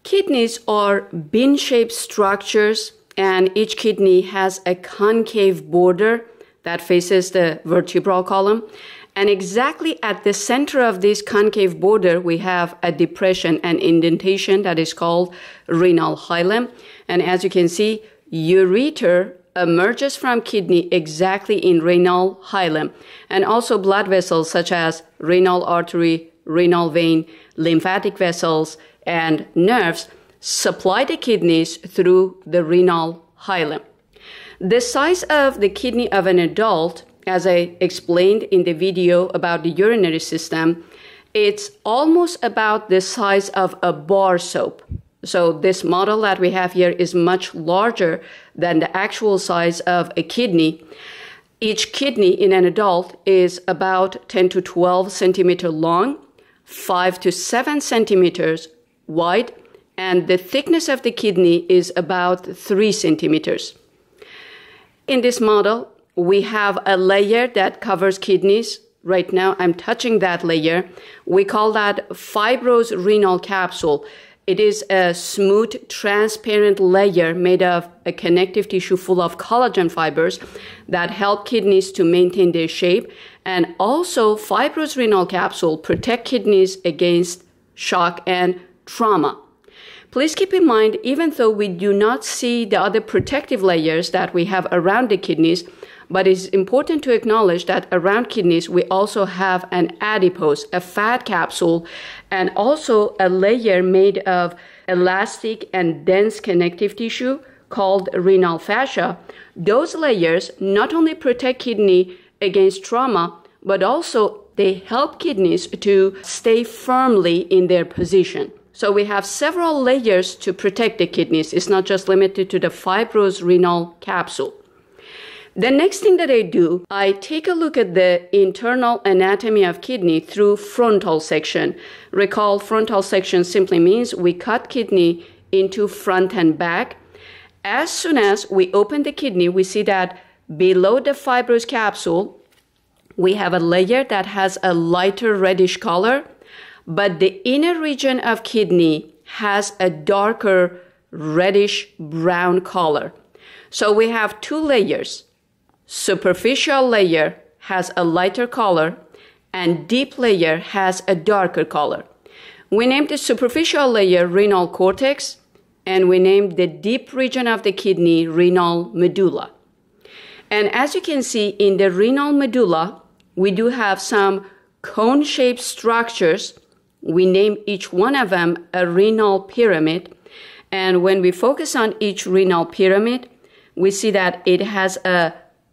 Kidneys are bean-shaped structures, and each kidney has a concave border that faces the vertebral column. And exactly at the center of this concave border, we have a depression, an indentation that is called renal hilum. And as you can see, ureter emerges from kidney exactly in renal hilum. And also blood vessels such as renal artery, renal vein, lymphatic vessels, and nerves supply the kidneys through the renal hilum. The size of the kidney of an adult, as I explained in the video about the urinary system, it's almost about the size of a bar soap. So this model that we have here is much larger than the actual size of a kidney. Each kidney in an adult is about 10 to 12 centimeters long, 5 to 7 centimeters wide, and the thickness of the kidney is about 3 centimeters. In this model, we have a layer that covers kidneys. Right now, I'm touching that layer. We call that fibrous renal capsule. It is a smooth, transparent layer made of a connective tissue full of collagen fibers that help kidneys to maintain their shape. And also, fibrous renal capsule protect kidneys against shock and trauma. Please keep in mind, even though we do not see the other protective layers that we have around the kidneys, but it's important to acknowledge that around kidneys, we also have an adipose, a fat capsule, and also a layer made of elastic and dense connective tissue called renal fascia. Those layers not only protect kidney against trauma, but also they help kidneys to stay firmly in their position. So we have several layers to protect the kidneys. It's not just limited to the fibrous renal capsule. The next thing that I do, I take a look at the internal anatomy of kidney through frontal section. Recall, frontal section simply means we cut kidney into front and back. As soon as we open the kidney, we see that below the fibrous capsule, we have a layer that has a lighter reddish color, but the inner region of kidney has a darker reddish brown color. So we have two layers. Superficial layer has a lighter color and deep layer has a darker color. We named the superficial layer renal cortex, and we named the deep region of the kidney renal medulla. And as you can see in the renal medulla, we do have some cone-shaped structures. We name each one of them a renal pyramid. And when we focus on each renal pyramid, we see that it has a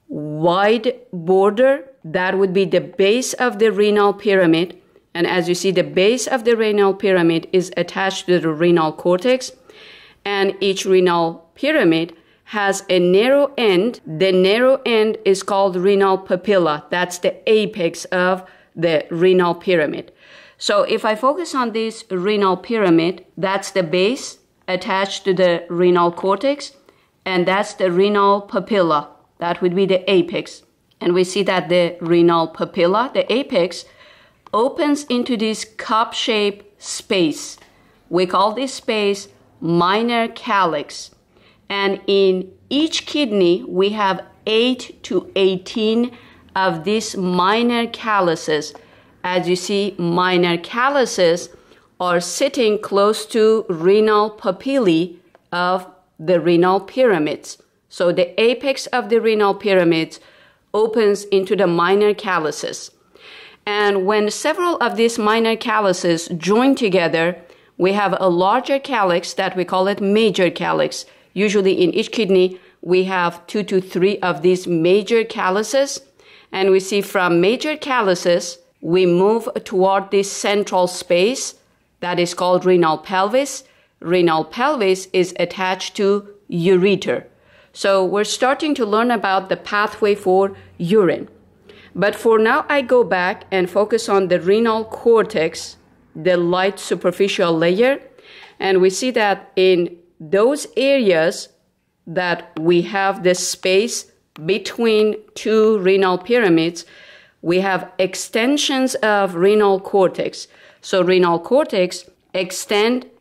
wide border. That would be the base of the renal pyramid. And as you see, the base of the renal pyramid is attached to the renal cortex. And each renal pyramid has a narrow end. The narrow end is called renal papilla. That's the apex of the renal pyramid. So if I focus on this renal pyramid, that's the base attached to the renal cortex, and that's the renal papilla. That would be the apex. And we see that the renal papilla, the apex, opens into this cup-shaped space. We call this space minor calyx. And in each kidney, we have 8 to 18 of these minor calyces. As you see, minor calyces are sitting close to renal papillae of the renal pyramids. So the apex of the renal pyramids opens into the minor calyces. And when several of these minor calyces join together, we have a larger calyx that we call it major calyx. Usually in each kidney, we have 2 to 3 of these major calyces. And we see from major calyces, we move toward this central space that is called renal pelvis. Renal pelvis is attached to ureter. So we're starting to learn about the pathway for urine. But for now, I go back and focus on the renal cortex, the light superficial layer. And we see that in those areas that we have the space between two renal pyramids, we have extensions of renal cortex. So renal cortex extend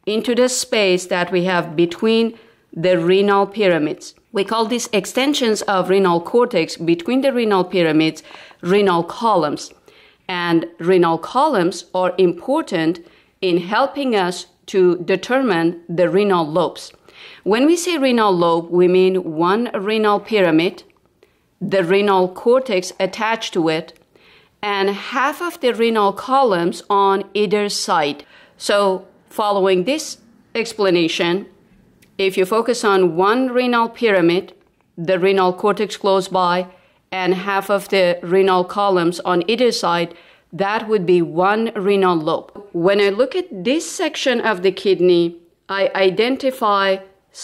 into the space that we have between the renal pyramids. We call these extensions of renal cortex between the renal pyramids renal columns. And renal columns are important in helping us to determine the renal lobes. When we say renal lobe, we mean one renal pyramid, the renal cortex attached to it, and half of the renal columns on either side. So, following this explanation, if you focus on one renal pyramid, the renal cortex close by, and half of the renal columns on either side, that would be one renal lobe. When I look at this section of the kidney, I identify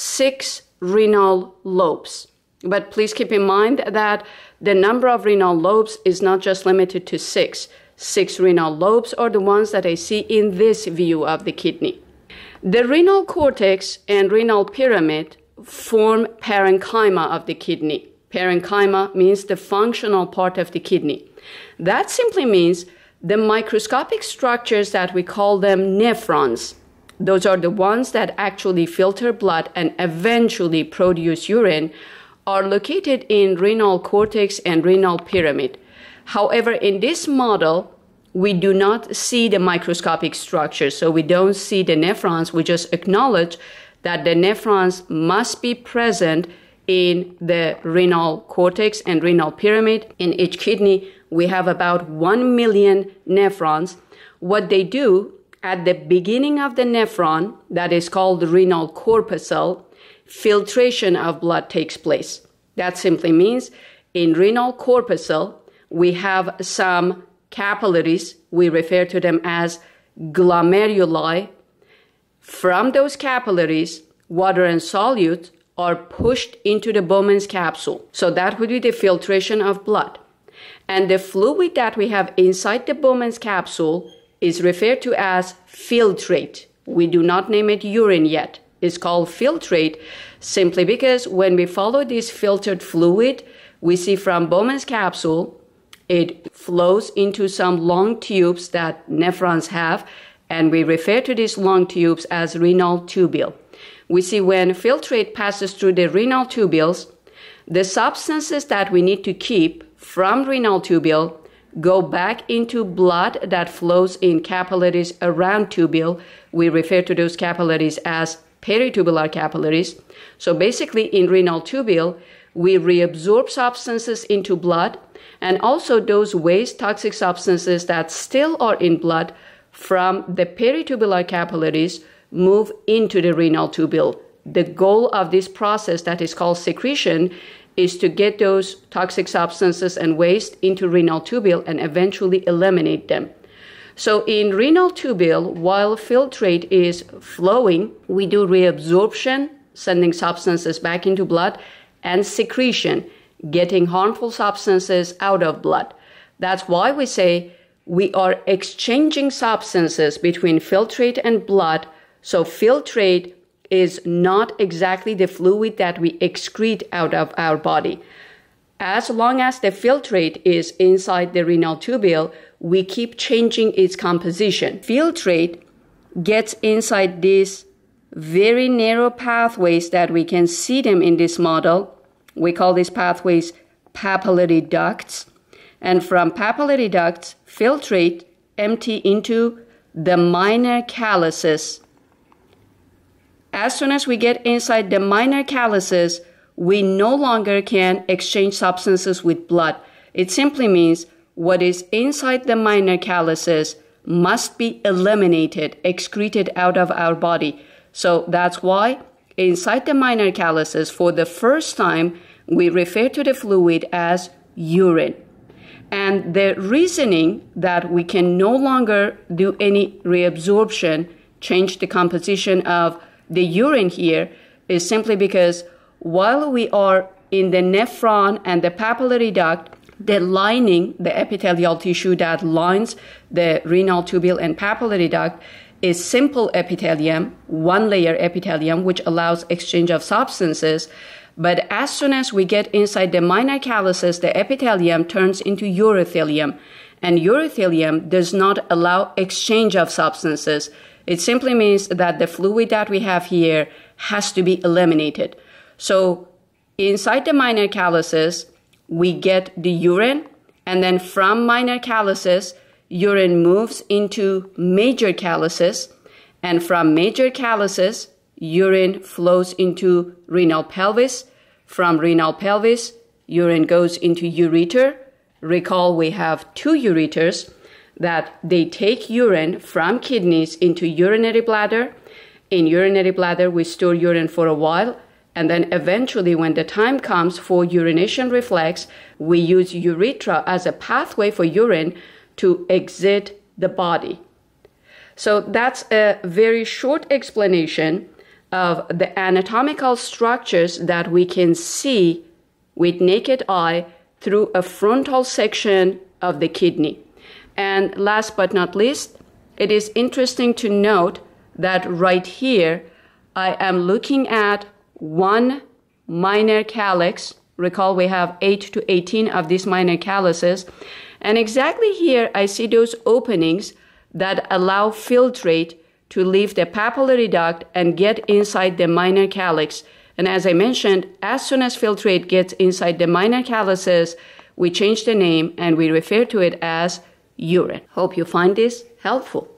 6 renal lobes. But please keep in mind that the number of renal lobes is not just limited to 6. 6 renal lobes are the ones that I see in this view of the kidney. The renal cortex and renal pyramid form parenchyma of the kidney. Parenchyma means the functional part of the kidney. That simply means the microscopic structures that we call them nephrons. Those are the ones that actually filter blood and eventually produce urine, are located in renal cortex and renal pyramid. However, in this model, we do not see the microscopic structure, so we don't see the nephrons. We just acknowledge that the nephrons must be present in the renal cortex and renal pyramid. In each kidney, we have about 1 million nephrons. What they do at the beginning of the nephron, that is called the renal corpuscle, filtration of blood takes place. That simply means in renal corpuscle, we have some capillaries. We refer to them as glomeruli. From those capillaries, water and solute are pushed into the Bowman's capsule. So that would be the filtration of blood. And the fluid that we have inside the Bowman's capsule is referred to as filtrate. We do not name it urine yet. It's called filtrate simply because when we follow this filtered fluid, we see from Bowman's capsule, it flows into some long tubes that nephrons have, and we refer to these long tubes as renal tubule. We see when filtrate passes through the renal tubules, the substances that we need to keep from renal tubule go back into blood that flows in capillaries around tubule. We refer to those capillaries as peritubular capillaries. So basically in renal tubule, we reabsorb substances into blood, and also those waste toxic substances that still are in blood from the peritubular capillaries move into the renal tubule. The goal of this process that is called secretion is to get those toxic substances and waste into renal tubule and eventually eliminate them. So in renal tubule, while filtrate is flowing, we do reabsorption, sending substances back into blood, and secretion, getting harmful substances out of blood. That's why we say we are exchanging substances between filtrate and blood. So filtrate is not exactly the fluid that we excrete out of our body. As long as the filtrate is inside the renal tubule, we keep changing its composition. Filtrate gets inside these very narrow pathways that we can see them in this model. We call these pathways papillary ducts. And from papillary ducts, filtrate empty into the minor calyces. As soon as we get inside the minor calyces, we no longer can exchange substances with blood. It simply means what is inside the minor calyces must be eliminated, excreted out of our body. So that's why inside the minor calyces, for the first time, we refer to the fluid as urine. And the reasoning that we can no longer do any reabsorption, change the composition of the urine here, is simply because while we are in the nephron and the papillary duct, the lining, the epithelial tissue that lines the renal tubule and papillary duct is simple epithelium, one-layer epithelium, which allows exchange of substances. But as soon as we get inside the minor calyces, the epithelium turns into urothelium. And urothelium does not allow exchange of substances. It simply means that the fluid that we have here has to be eliminated. So inside the minor calyces, we get the urine, and then from minor calyces, urine moves into major calyces, and from major calyces, urine flows into renal pelvis. From renal pelvis, urine goes into ureter. Recall we have two ureters that they take urine from kidneys into urinary bladder. In urinary bladder, we store urine for a while, and then eventually when the time comes for urination reflex, we use urethra as a pathway for urine to exit the body. So that's a very short explanation of the anatomical structures that we can see with naked eye through a frontal section of the kidney. And last but not least, it is interesting to note that right here, I am looking at one minor calyx. Recall we have 8 to 18 of these minor calyces. And exactly here, I see those openings that allow filtrate to leave the papillary duct and get inside the minor calyx. And as I mentioned, as soon as filtrate gets inside the minor calyces, we change the name and we refer to it as urine. Hope you find this helpful.